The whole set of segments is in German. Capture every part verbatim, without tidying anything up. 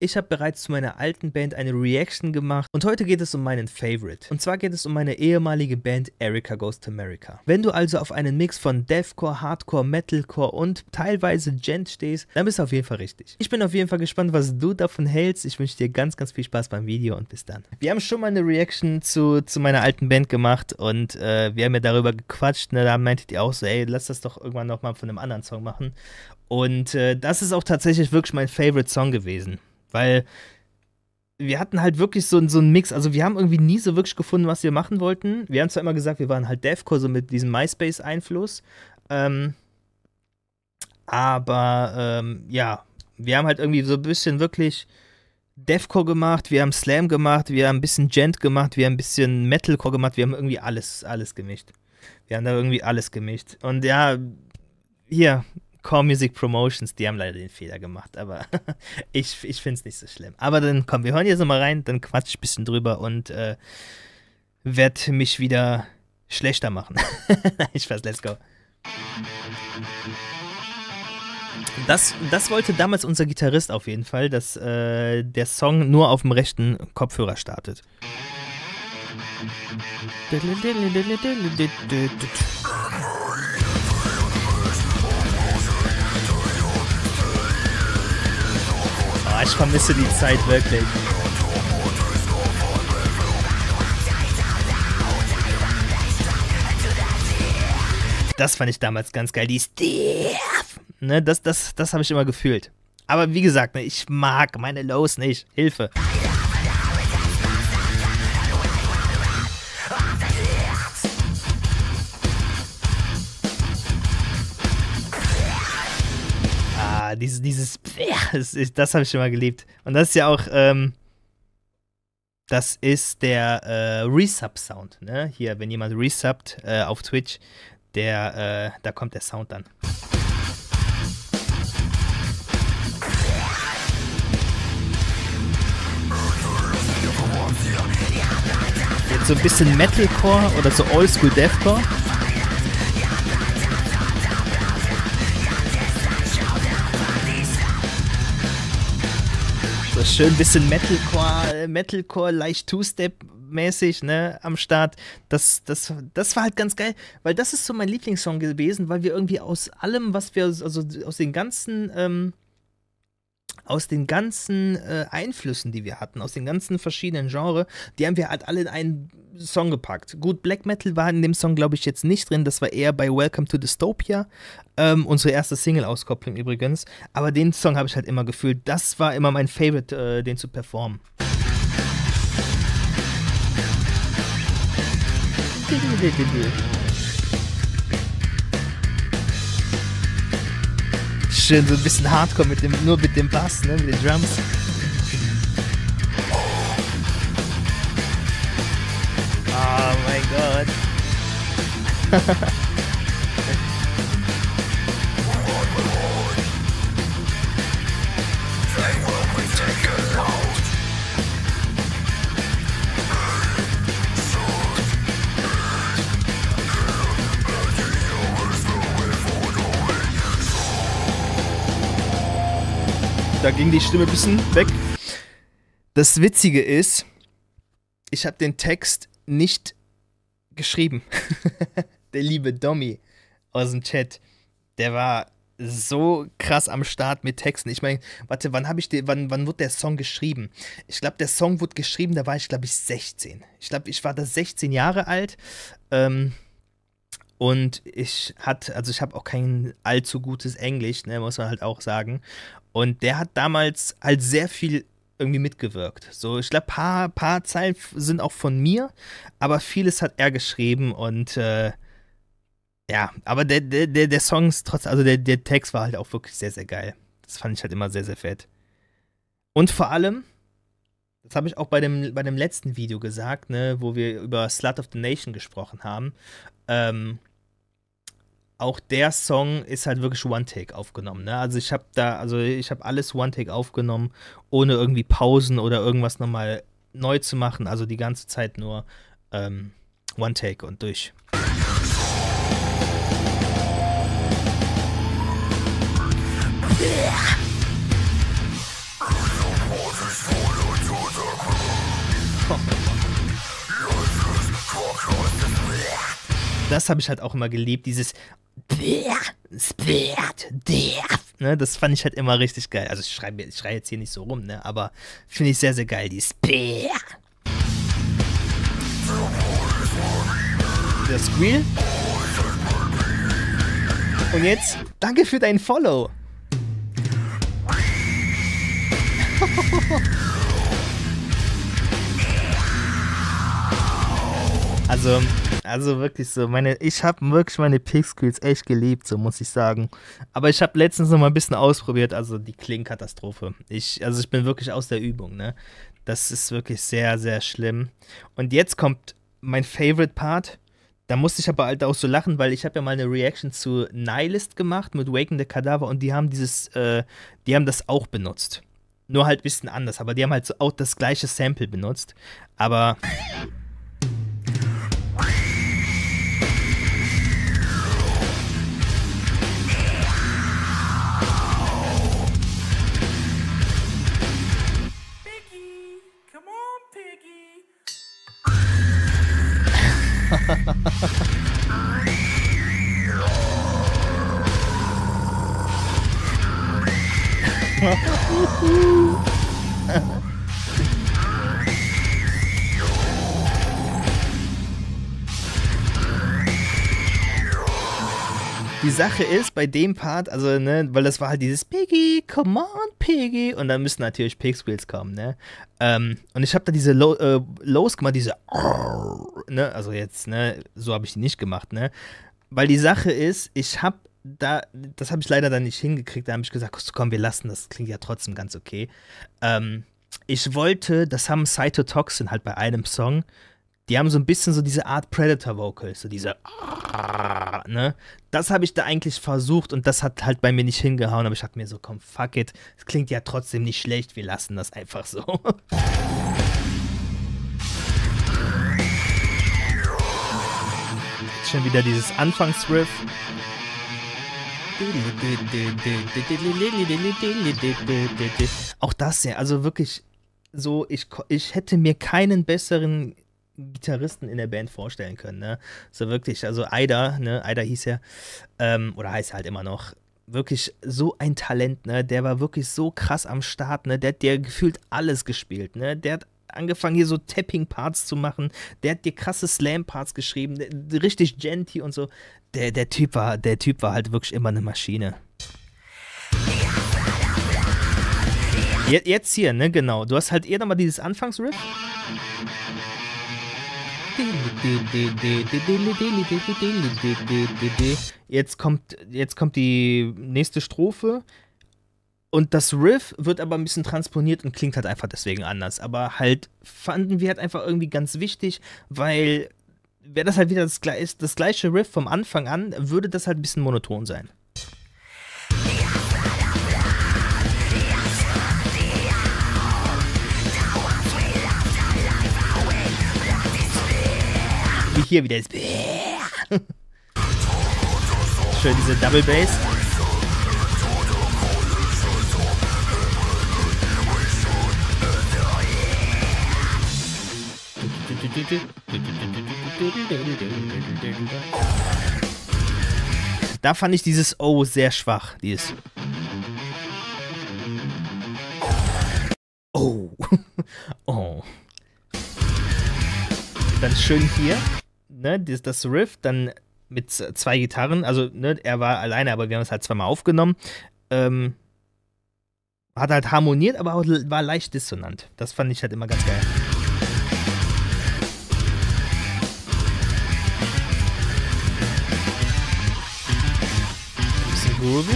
Ich habe bereits zu meiner alten Band eine Reaction gemacht und heute geht es um meinen Favorite. Und zwar geht es um meine ehemalige Band Erica Goes to America. Wenn du also auf einen Mix von Deathcore, Hardcore, Metalcore und teilweise Gent stehst, dann bist du auf jeden Fall richtig. Ich bin auf jeden Fall gespannt, was du davon hältst. Ich wünsche dir ganz, ganz viel Spaß beim Video und bis dann. Wir haben schon mal eine Reaction zu, zu meiner alten Band gemacht und äh, wir haben ja darüber gequatscht. Ne? Da meintet ihr auch so, ey, lass das doch irgendwann nochmal von einem anderen Song machen. Und äh, das ist auch tatsächlich wirklich mein Favorite Song gewesen. Weil wir hatten halt wirklich so, so einen Mix, also wir haben irgendwie nie so wirklich gefunden, was wir machen wollten. Wir haben zwar immer gesagt, wir waren halt Deathcore, so mit diesem MySpace-Einfluss. Ähm, aber ähm, ja, wir haben halt irgendwie so ein bisschen wirklich Deathcore gemacht, wir haben Slam gemacht, wir haben ein bisschen Gent gemacht, wir haben ein bisschen Metalcore gemacht, wir haben irgendwie alles, alles gemischt. Wir haben da irgendwie alles gemischt. Und ja, hier, Core Music Promotions, die haben leider den Fehler gemacht, aber ich, ich finde es nicht so schlimm. Aber dann, komm, wir hören jetzt nochmal rein, dann quatsch ich ein bisschen drüber und äh, werde mich wieder schlechter machen. Ich weiß, let's go. Das, das wollte damals unser Gitarrist auf jeden Fall, dass äh, der Song nur auf dem rechten Kopfhörer startet. Oh, ich vermisse die Zeit wirklich. Das fand ich damals ganz geil. Die Steve. Ne, das das, das habe ich immer gefühlt. Aber wie gesagt, ne, ich mag meine Lows nicht. Hilfe. Ah, dieses, dieses, das, das habe ich immer geliebt. Und das ist ja auch, ähm, das ist der äh, Resub-Sound, ne? Hier, wenn jemand resubbt äh, auf Twitch, der, äh, da kommt der Sound dann. Jetzt so ein bisschen Metalcore oder so Oldschool Deathcore. So schön ein bisschen Metalcore, Metalcore, leicht Two-Step-mäßig, ne, am Start. Das, das, das war halt ganz geil, weil das ist so mein Lieblingssong gewesen, weil wir irgendwie aus allem, was wir, also aus den ganzen, ähm, aus den ganzen äh, Einflüssen, die wir hatten, aus den ganzen verschiedenen Genres, die haben wir halt alle in einen Song gepackt. Gut, Black Metal war in dem Song, glaube ich, jetzt nicht drin, das war eher bei Welcome to Dystopia, ähm, unsere erste Single-Auskopplung übrigens, aber den Song habe ich halt immer gefühlt, das war immer mein Favorite, äh, den zu performen. Schön, so ein bisschen Hardcore mit dem, nur mit dem Bass, ne, mit den Drums. Oh mein Gott. Da ging die Stimme ein bisschen weg. Das Witzige ist, ich habe den Text nicht geschrieben. Der liebe Domi aus dem Chat, der war so krass am Start mit Texten. Ich meine, warte, wann habe ich den, wann, wann wurde der Song geschrieben? Ich glaube, der Song wurde geschrieben, da war ich, glaube ich, sechzehn. Ich glaube, ich war da sechzehn Jahre alt. Ähm, und ich hatte, also ich habe auch kein allzu gutes Englisch, ne, muss man halt auch sagen. Und der hat damals halt sehr viel irgendwie mitgewirkt. So, ich glaube, paar, paar Zeilen sind auch von mir, aber vieles hat er geschrieben und äh, ja, aber der, der, der, der Song ist trotzdem, also der, der Text war halt auch wirklich sehr, sehr geil. Das fand ich halt immer sehr, sehr fett. Und vor allem, das habe ich auch bei dem, bei dem letzten Video gesagt, ne, wo wir über Slut of the Nation gesprochen haben, ähm, auch der Song ist halt wirklich One-Take aufgenommen, ne? Also ich habe da, also ich habe alles One-Take aufgenommen, ohne irgendwie Pausen oder irgendwas nochmal neu zu machen. Also die ganze Zeit nur ähm, One-Take und durch. Das habe ich halt auch immer geliebt, dieses ne, das fand ich halt immer richtig geil. Also ich schreibe ich schrei jetzt hier nicht so rum, ne, aber finde ich sehr, sehr geil, die Spear. Der Squeal. Und jetzt, danke für dein Follow. Also, also wirklich so, meine, ich habe wirklich meine Pick-Skills echt geliebt, so muss ich sagen. Aber ich habe letztens noch mal ein bisschen ausprobiert, also die klingen Katastrophe. Ich, also ich bin wirklich aus der Übung, ne? Das ist wirklich sehr, sehr schlimm. Und jetzt kommt mein Favorite Part. Da musste ich aber halt auch so lachen, weil ich habe ja mal eine Reaction zu Nihilist gemacht mit Waken the Cadaver und die haben dieses, äh, die haben das auch benutzt. Nur halt ein bisschen anders, aber die haben halt so auch das gleiche Sample benutzt. Aber die Sache ist, bei dem Part, also, ne, weil das war halt dieses Piggy, come on, Piggy, und dann müssen natürlich Pig-Squeals kommen, ne, ähm, und ich habe da diese Low, äh, Lows gemacht, diese, ne, also jetzt, ne, so habe ich die nicht gemacht, ne, weil die Sache ist, ich habe da, das habe ich leider dann nicht hingekriegt, da habe ich gesagt, komm, wir lassen, das klingt ja trotzdem ganz okay, ähm, ich wollte, das haben Cytotoxin halt bei einem Song, die haben so ein bisschen so diese Art Predator-Vocals, so diese, ne, das habe ich da eigentlich versucht und das hat halt bei mir nicht hingehauen, aber ich dachte mir so, komm, fuck it, das klingt ja trotzdem nicht schlecht, wir lassen das einfach so. Schon wieder dieses Anfangsriff. Auch das ja, also wirklich so, ich, ich hätte mir keinen besseren Gitarristen in der Band vorstellen können, ne? So wirklich, also Aida, ne, Aida hieß er, ähm, oder heißt er halt immer noch, wirklich so ein Talent, ne, der war wirklich so krass am Start, ne, der hat dir gefühlt alles gespielt, ne, der hat angefangen hier so Tapping-Parts zu machen, der hat dir krasse Slam-Parts geschrieben, der, richtig genty und so, der, der Typ war, der Typ war halt wirklich immer eine Maschine. Jetzt hier, ne, genau, du hast halt eher nochmal dieses Anfangsriff. Jetzt kommt, jetzt kommt die nächste Strophe und das Riff wird aber ein bisschen transponiert und klingt halt einfach deswegen anders. Aber halt fanden wir halt einfach irgendwie ganz wichtig, weil wäre das halt wieder das, das gleiche Riff vom Anfang an, würde das halt ein bisschen monoton sein. Wie hier wieder ist. Schön diese Double Bass. Da fand ich dieses Oh sehr schwach. Dieses Oh. Oh. Dann schön hier, ne, das, das Riff, dann mit zwei Gitarren, also, ne, er war alleine, aber wir haben es halt zweimal aufgenommen, ähm, hat halt harmoniert, aber auch war leicht dissonant. Das fand ich halt immer ganz geil. Ein bisschen groovy.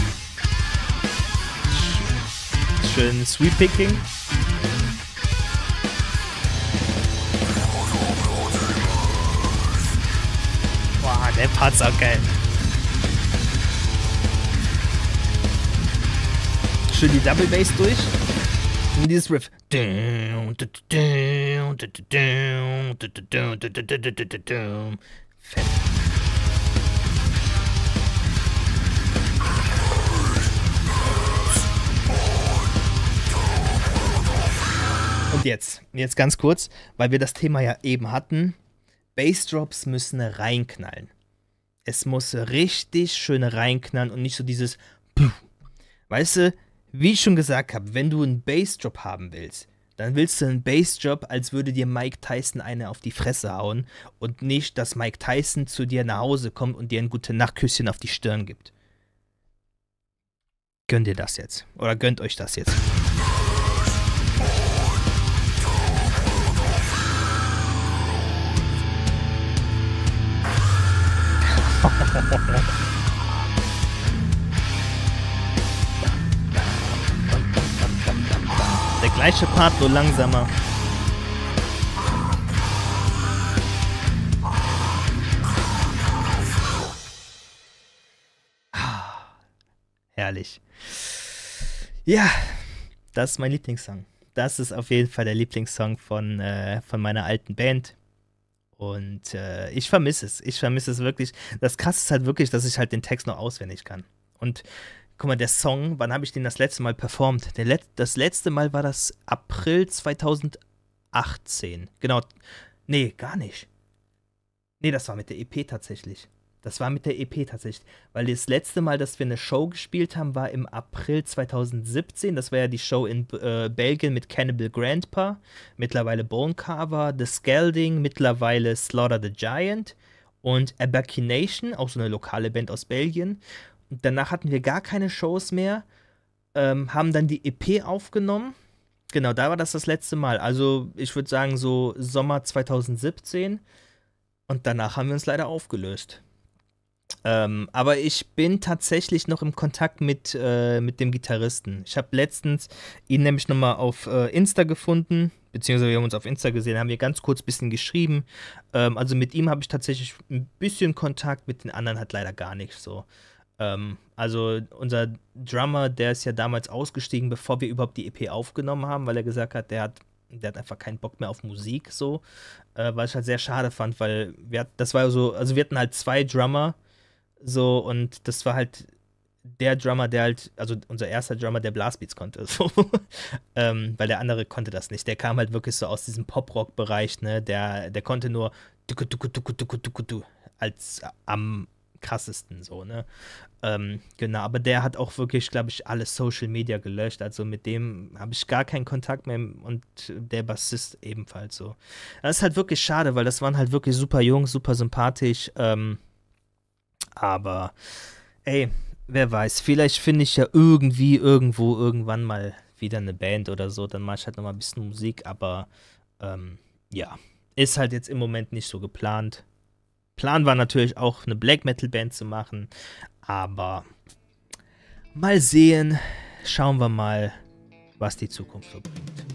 Schön Sweep Picking. Der Part ist auch geil. Schön die Double Bass durch. Und dieses Riff. Fett. Und jetzt, jetzt ganz kurz, weil wir das Thema ja eben hatten, Bassdrops müssen reinknallen. Es muss richtig schön reinknallen und nicht so dieses Weißt du, wie ich schon gesagt habe, wenn du einen Bassdrop haben willst, dann willst du einen Bassdrop, als würde dir Mike Tyson eine auf die Fresse hauen und nicht, dass Mike Tyson zu dir nach Hause kommt und dir ein Gute-Nacht-Küsschen auf die Stirn gibt. Gönnt ihr das jetzt? Oder gönnt euch das jetzt? Der gleiche Part, nur langsamer. Herrlich. Ja, das ist mein Lieblingssong. Das ist auf jeden Fall der Lieblingssong von, äh, von meiner alten Band. Und äh, ich vermisse es. Ich vermisse es wirklich. Das Krasse ist halt wirklich, dass ich halt den Text noch auswendig kann. Und guck mal, der Song, wann habe ich den das letzte Mal performt? Der Let das letzte Mal war das April zweitausendachtzehn. Genau. Nee, gar nicht. Nee, das war mit der E P tatsächlich. Das war mit der E P tatsächlich. Weil das letzte Mal, dass wir eine Show gespielt haben, war im April zweitausendsiebzehn. Das war ja die Show in äh, Belgien mit Cannibal Grandpa. Mittlerweile Bonecarver, The Scalding, mittlerweile Slaughter the Giant und Abercination, auch so eine lokale Band aus Belgien. Und danach hatten wir gar keine Shows mehr. Ähm, haben dann die E P aufgenommen. Genau, da war das das letzte Mal. Also ich würde sagen so Sommer zweitausendsiebzehn. Und danach haben wir uns leider aufgelöst. Ähm, aber ich bin tatsächlich noch im Kontakt mit, äh, mit dem Gitarristen. Ich habe letztens ihn nämlich nochmal auf äh, Insta gefunden, beziehungsweise wir haben uns auf Insta gesehen, haben wir ganz kurz ein bisschen geschrieben. Ähm, also mit ihm habe ich tatsächlich ein bisschen Kontakt, mit den anderen hat leider gar nicht so. Ähm, also unser Drummer, der ist ja damals ausgestiegen, bevor wir überhaupt die E P aufgenommen haben, weil er gesagt hat, der hat der hat einfach keinen Bock mehr auf Musik, so, äh, was ich halt sehr schade fand, weil wir hat, das war so, also wir hatten halt zwei Drummer, so, und das war halt der Drummer, der halt, also unser erster Drummer, der Blastbeats konnte, so, ähm, weil der andere konnte das nicht, der kam halt wirklich so aus diesem Pop-Rock-Bereich, ne, der, der konnte nur duku, duku, duku, duku, duku, duku, als am krassesten, so, ne, ähm, genau, aber der hat auch wirklich, glaube ich, alle Social Media gelöscht, also mit dem habe ich gar keinen Kontakt mehr und der Bassist ebenfalls so. Das ist halt wirklich schade, weil das waren halt wirklich super Jungs, super sympathisch, ähm, aber, ey, wer weiß, vielleicht finde ich ja irgendwie, irgendwo, irgendwann mal wieder eine Band oder so, dann mache ich halt nochmal ein bisschen Musik, aber, ähm, ja, ist halt jetzt im Moment nicht so geplant. Plan war natürlich auch eine Black Metal Band zu machen, aber mal sehen, schauen wir mal, was die Zukunft so bringt.